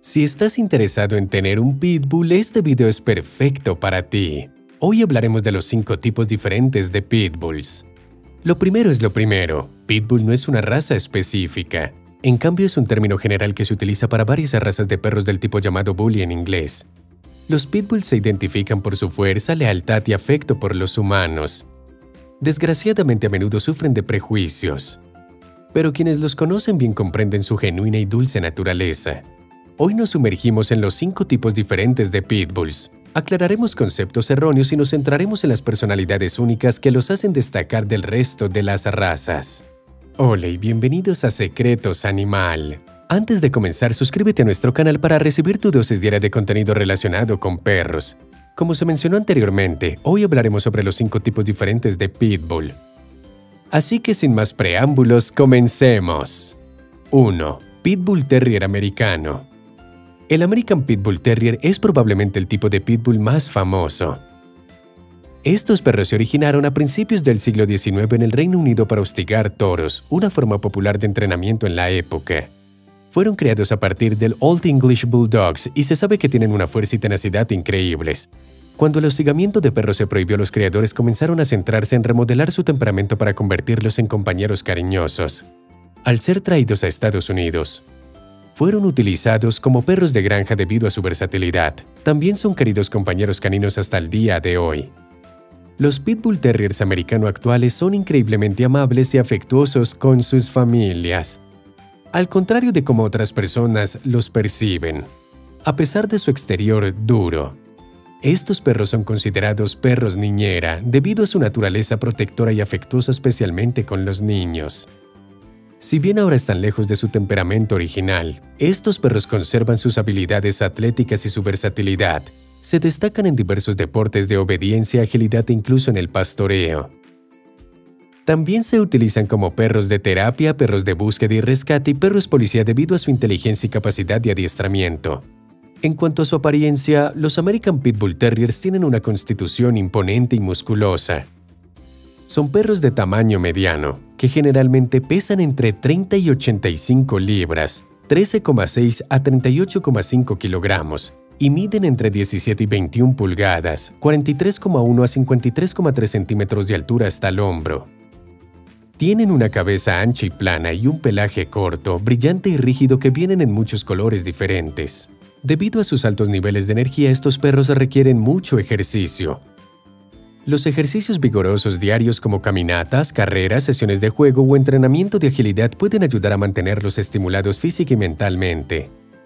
Si estás interesado en tener un pitbull, este video es perfecto para ti. Hoy hablaremos de los 5 tipos diferentes de pitbulls. Lo primero es lo primero. Pitbull no es una raza específica. En cambio, es un término general que se utiliza para varias razas de perros del tipo llamado bully en inglés. Los pitbulls se identifican por su fuerza, lealtad y afecto por los humanos. Desgraciadamente, a menudo sufren de prejuicios. Pero quienes los conocen bien comprenden su genuina y dulce naturaleza. Hoy nos sumergimos en los 5 tipos diferentes de pitbulls. Aclararemos conceptos erróneos y nos centraremos en las personalidades únicas que los hacen destacar del resto de las razas. Hola y bienvenidos a Secretos Animal. Antes de comenzar, suscríbete a nuestro canal para recibir tu dosis diaria de contenido relacionado con perros. Como se mencionó anteriormente, hoy hablaremos sobre los 5 tipos diferentes de pitbull. Así que sin más preámbulos, comencemos. 1. Pitbull Terrier americano. El American Pitbull Terrier es probablemente el tipo de pitbull más famoso. Estos perros se originaron a principios del siglo XIX en el Reino Unido para hostigar toros, una forma popular de entrenamiento en la época. Fueron creados a partir del Old English Bulldogs y se sabe que tienen una fuerza y tenacidad increíbles. Cuando el hostigamiento de perros se prohibió, los creadores comenzaron a centrarse en remodelar su temperamento para convertirlos en compañeros cariñosos. Al ser traídos a Estados Unidos, fueron utilizados como perros de granja debido a su versatilidad. También son queridos compañeros caninos hasta el día de hoy. Los Pitbull Terriers americano actuales son increíblemente amables y afectuosos con sus familias, al contrario de cómo otras personas los perciben. A pesar de su exterior duro, estos perros son considerados perros niñera debido a su naturaleza protectora y afectuosa, especialmente con los niños. Si bien ahora están lejos de su temperamento original, estos perros conservan sus habilidades atléticas y su versatilidad. Se destacan en diversos deportes de obediencia, agilidad e incluso en el pastoreo. También se utilizan como perros de terapia, perros de búsqueda y rescate y perros policía debido a su inteligencia y capacidad de adiestramiento. En cuanto a su apariencia, los American Pitbull Terriers tienen una constitución imponente y musculosa. Son perros de tamaño mediano, que generalmente pesan entre 30 y 85 libras, 13,6 a 38,5 kilogramos, y miden entre 17 y 21 pulgadas, 43,1 a 53,3 centímetros de altura hasta el hombro. Tienen una cabeza ancha y plana y un pelaje corto, brillante y rígido que vienen en muchos colores diferentes. Debido a sus altos niveles de energía, estos perros requieren mucho ejercicio. Los ejercicios vigorosos diarios como caminatas, carreras, sesiones de juego o entrenamiento de agilidad pueden ayudar a mantenerlos estimulados física y mentalmente.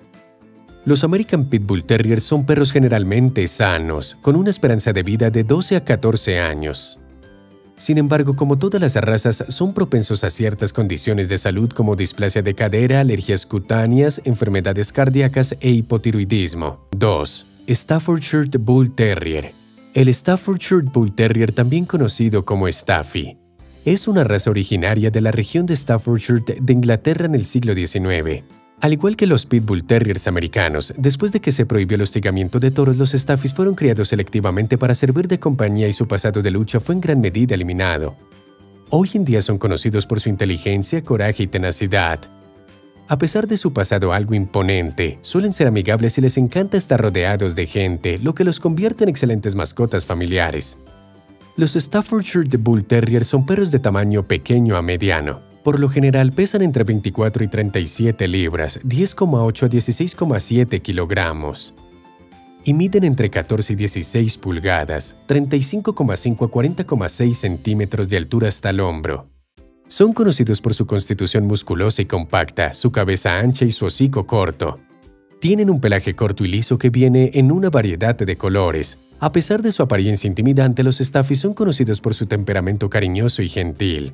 Los American Pitbull Terriers son perros generalmente sanos, con una esperanza de vida de 12 a 14 años. Sin embargo, como todas las razas, son propensos a ciertas condiciones de salud como displasia de cadera, alergias cutáneas, enfermedades cardíacas e hipotiroidismo. 2. Staffordshire Bull Terrier. El Staffordshire Bull Terrier, también conocido como Staffy, es una raza originaria de la región de Staffordshire de Inglaterra en el siglo XIX. Al igual que los Pitbull Terriers americanos, después de que se prohibió el hostigamiento de toros, los Staffys fueron criados selectivamente para servir de compañía y su pasado de lucha fue en gran medida eliminado. Hoy en día son conocidos por su inteligencia, coraje y tenacidad. A pesar de su pasado algo imponente, suelen ser amigables y les encanta estar rodeados de gente, lo que los convierte en excelentes mascotas familiares. Los Staffordshire Bull Terrier son perros de tamaño pequeño a mediano. Por lo general pesan entre 24 y 37 libras, 10,8 a 16,7 kilogramos. Y miden entre 14 y 16 pulgadas, 35,5 a 40,6 centímetros de altura hasta el hombro. Son conocidos por su constitución musculosa y compacta, su cabeza ancha y su hocico corto. Tienen un pelaje corto y liso que viene en una variedad de colores. A pesar de su apariencia intimidante, los Staffys son conocidos por su temperamento cariñoso y gentil.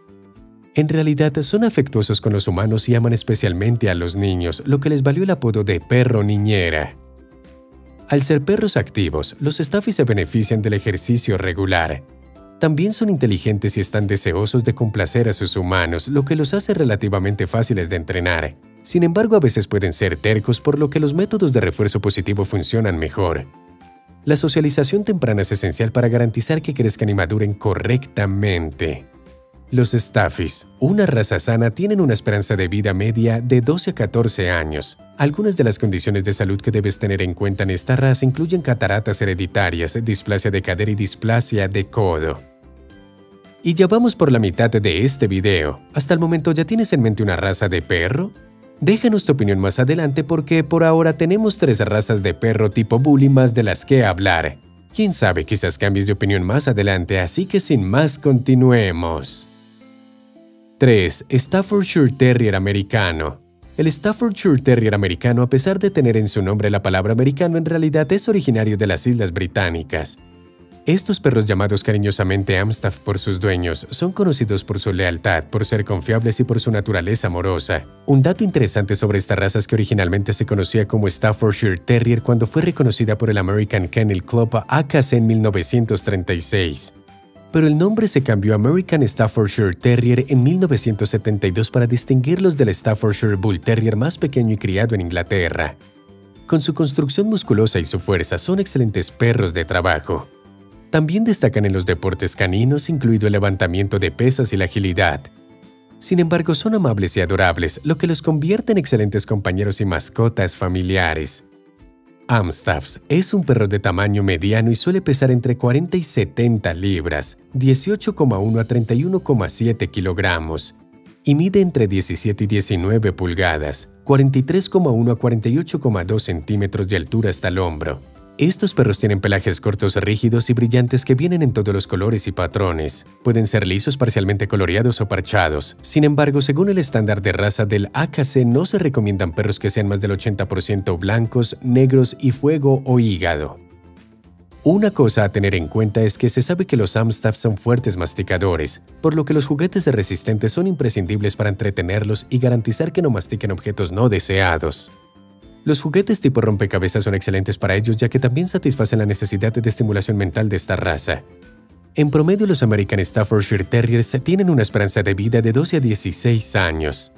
En realidad, son afectuosos con los humanos y aman especialmente a los niños, lo que les valió el apodo de perro niñera. Al ser perros activos, los Staffys se benefician del ejercicio regular. También son inteligentes y están deseosos de complacer a sus humanos, lo que los hace relativamente fáciles de entrenar. Sin embargo, a veces pueden ser tercos, por lo que los métodos de refuerzo positivo funcionan mejor. La socialización temprana es esencial para garantizar que crezcan y maduren correctamente. Los Staffies, una raza sana, tienen una esperanza de vida media de 12 a 14 años. Algunas de las condiciones de salud que debes tener en cuenta en esta raza incluyen cataratas hereditarias, displasia de cadera y displasia de codo. Y ya vamos por la mitad de este video. ¿Hasta el momento ya tienes en mente una raza de perro? Déjanos tu opinión más adelante porque por ahora tenemos 3 razas de perro tipo bully más de las que hablar. Quién sabe, quizás cambies de opinión más adelante, así que sin más continuemos. 3. Staffordshire Terrier americano. El Staffordshire Terrier americano, a pesar de tener en su nombre la palabra americano, en realidad es originario de las Islas Británicas. Estos perros, llamados cariñosamente Amstaff por sus dueños, son conocidos por su lealtad, por ser confiables y por su naturaleza amorosa. Un dato interesante sobre esta raza es que originalmente se conocía como Staffordshire Terrier cuando fue reconocida por el American Kennel Club AKC en 1936. Pero el nombre se cambió a American Staffordshire Terrier en 1972 para distinguirlos del Staffordshire Bull Terrier más pequeño y criado en Inglaterra. Con su construcción musculosa y su fuerza, son excelentes perros de trabajo. También destacan en los deportes caninos, incluido el levantamiento de pesas y la agilidad. Sin embargo, son amables y adorables, lo que los convierte en excelentes compañeros y mascotas familiares. Amstaff es un perro de tamaño mediano y suele pesar entre 40 y 70 libras, 18,1 a 31,7 kilogramos, y mide entre 17 y 19 pulgadas, 43,1 a 48,2 centímetros de altura hasta el hombro. Estos perros tienen pelajes cortos, rígidos y brillantes que vienen en todos los colores y patrones. Pueden ser lisos, parcialmente coloreados o parchados. Sin embargo, según el estándar de raza del AKC, no se recomiendan perros que sean más del 80% blancos, negros y fuego o hígado. Una cosa a tener en cuenta es que se sabe que los Amstaff son fuertes masticadores, por lo que los juguetes resistentes son imprescindibles para entretenerlos y garantizar que no mastiquen objetos no deseados. Los juguetes tipo rompecabezas son excelentes para ellos ya que también satisfacen la necesidad de estimulación mental de esta raza. En promedio, los American Staffordshire Terriers tienen una esperanza de vida de 12 a 16 años.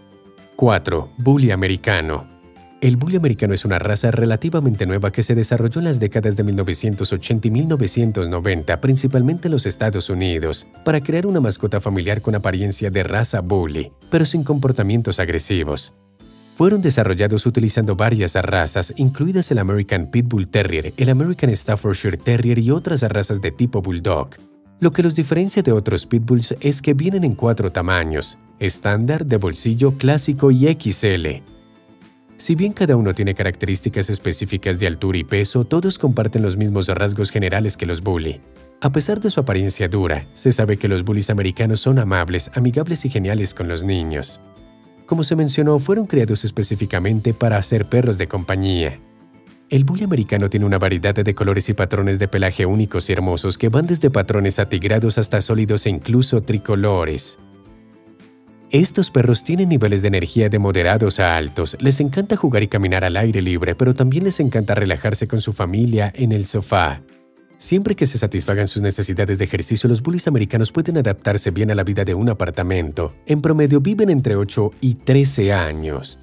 4. Bully americano. El Bully americano es una raza relativamente nueva que se desarrolló en las décadas de 1980 y 1990, principalmente en los Estados Unidos, para crear una mascota familiar con apariencia de raza Bully, pero sin comportamientos agresivos. Fueron desarrollados utilizando varias razas, incluidas el American Pit Bull Terrier, el American Staffordshire Terrier y otras razas de tipo Bulldog. Lo que los diferencia de otros Pitbulls es que vienen en 4 tamaños: estándar, de bolsillo, clásico y XL. Si bien cada uno tiene características específicas de altura y peso, todos comparten los mismos rasgos generales que los Bully. A pesar de su apariencia dura, se sabe que los Bullies americanos son amables, amigables y geniales con los niños. Como se mencionó, fueron creados específicamente para ser perros de compañía. El Bully americano tiene una variedad de colores y patrones de pelaje únicos y hermosos que van desde patrones atigrados hasta sólidos e incluso tricolores. Estos perros tienen niveles de energía de moderados a altos, les encanta jugar y caminar al aire libre, pero también les encanta relajarse con su familia en el sofá. Siempre que se satisfagan sus necesidades de ejercicio, los bullies americanos pueden adaptarse bien a la vida de un apartamento. En promedio viven entre 8 y 13 años.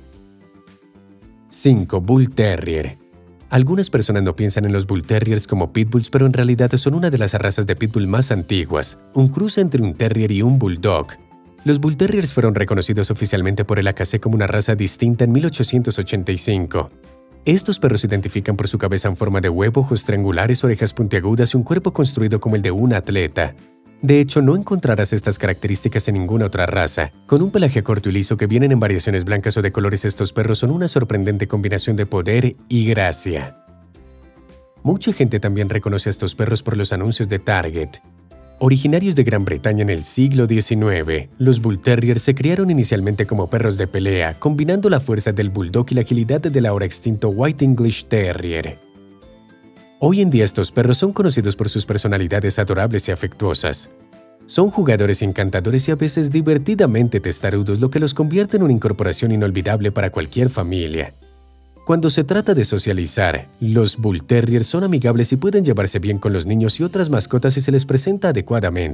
5. Bull Terrier. Algunas personas no piensan en los Bull Terriers como Pitbulls, pero en realidad son una de las razas de Pitbull más antiguas, un cruce entre un Terrier y un Bulldog. Los Bull Terriers fueron reconocidos oficialmente por el AKC como una raza distinta en 1885. Estos perros se identifican por su cabeza en forma de huevo, ojos triangulares, orejas puntiagudas y un cuerpo construido como el de un atleta. De hecho, no encontrarás estas características en ninguna otra raza. Con un pelaje corto y liso que vienen en variaciones blancas o de colores, estos perros son una sorprendente combinación de poder y gracia. Mucha gente también reconoce a estos perros por los anuncios de Target. Originarios de Gran Bretaña en el siglo XIX, los Bull Terriers se criaron inicialmente como perros de pelea, combinando la fuerza del Bulldog y la agilidad del ahora extinto White English Terrier. Hoy en día estos perros son conocidos por sus personalidades adorables y afectuosas. Son jugadores encantadores y a veces divertidamente testarudos, lo que los convierte en una incorporación inolvidable para cualquier familia. Cuando se trata de socializar, los Bull Terriers son amigables y pueden llevarse bien con los niños y otras mascotas si se les presenta adecuadamente.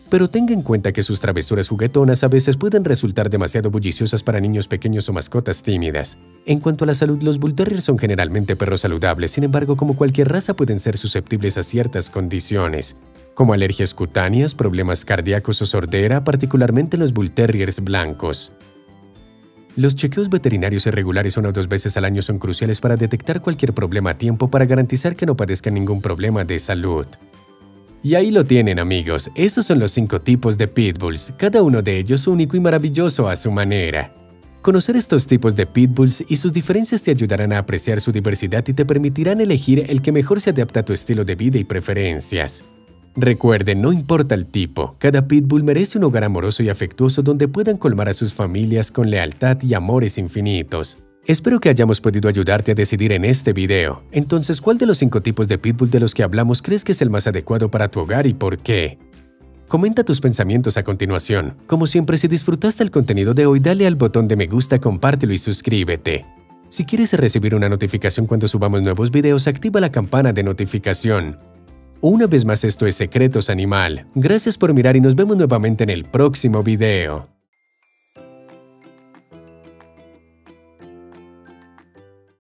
Pero tenga en cuenta que sus travesuras juguetonas a veces pueden resultar demasiado bulliciosas para niños pequeños o mascotas tímidas. En cuanto a la salud, los Bull Terriers son generalmente perros saludables, sin embargo, como cualquier raza pueden ser susceptibles a ciertas condiciones, como alergias cutáneas, problemas cardíacos o sordera, particularmente en los Bull Terriers blancos. Los chequeos veterinarios irregulares 1 o 2 veces al año son cruciales para detectar cualquier problema a tiempo para garantizar que no padezcan ningún problema de salud. Y ahí lo tienen, amigos. Esos son los 5 tipos de pitbulls, cada uno de ellos único y maravilloso a su manera. Conocer estos tipos de pitbulls y sus diferencias te ayudarán a apreciar su diversidad y te permitirán elegir el que mejor se adapta a tu estilo de vida y preferencias. Recuerden, no importa el tipo, cada pitbull merece un hogar amoroso y afectuoso donde puedan colmar a sus familias con lealtad y amores infinitos. Espero que hayamos podido ayudarte a decidir en este video. Entonces, ¿cuál de los 5 tipos de pitbull de los que hablamos crees que es el más adecuado para tu hogar y por qué? Comenta tus pensamientos a continuación. Como siempre, si disfrutaste el contenido de hoy, dale al botón de me gusta, compártelo y suscríbete. Si quieres recibir una notificación cuando subamos nuevos videos, activa la campana de notificación. Una vez más, esto es Secretos Animal. Gracias por mirar y nos vemos nuevamente en el próximo video.